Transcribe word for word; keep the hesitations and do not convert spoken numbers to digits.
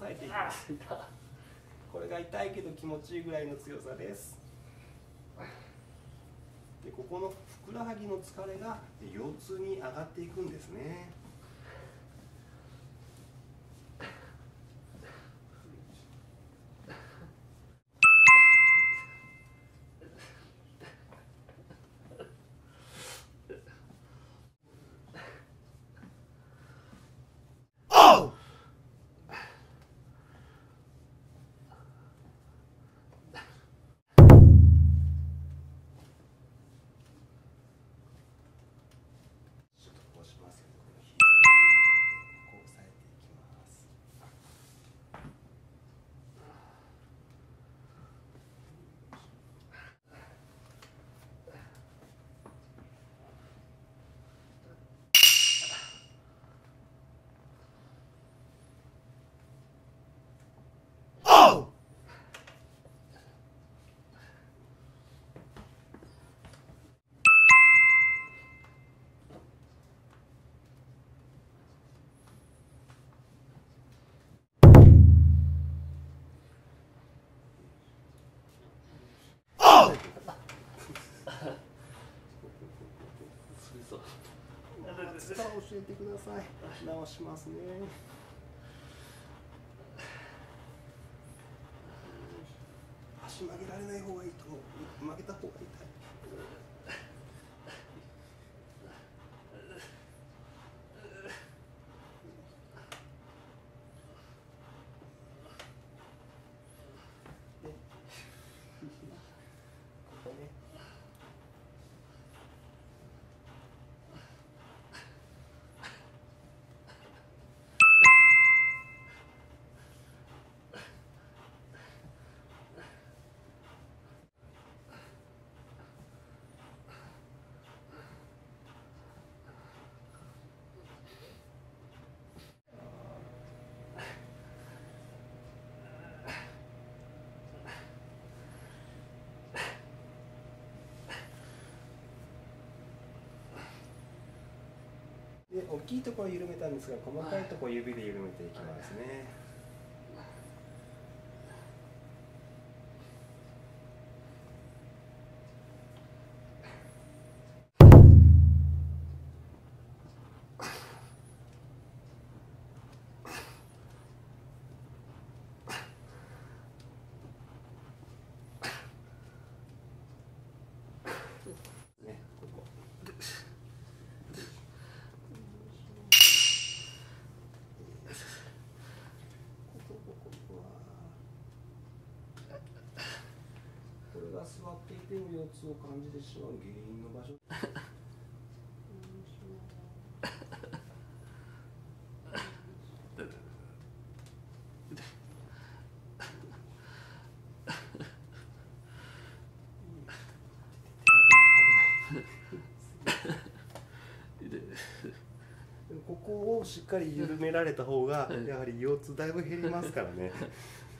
えていきます。これが痛いけど気持ちいいぐらいの強さです。でここのふくらはぎの疲れが腰痛に上がっていくんですね。教えてください。直しますね。足曲げられない方がいいと思う。曲げた方が痛い。で大きいところを緩めたんですが、細かいところを指で緩めていきますね。座っていても腰痛を感じてしまう原因の場所。ここをしっかり緩められた方がやはり腰痛だいぶ減りますからね。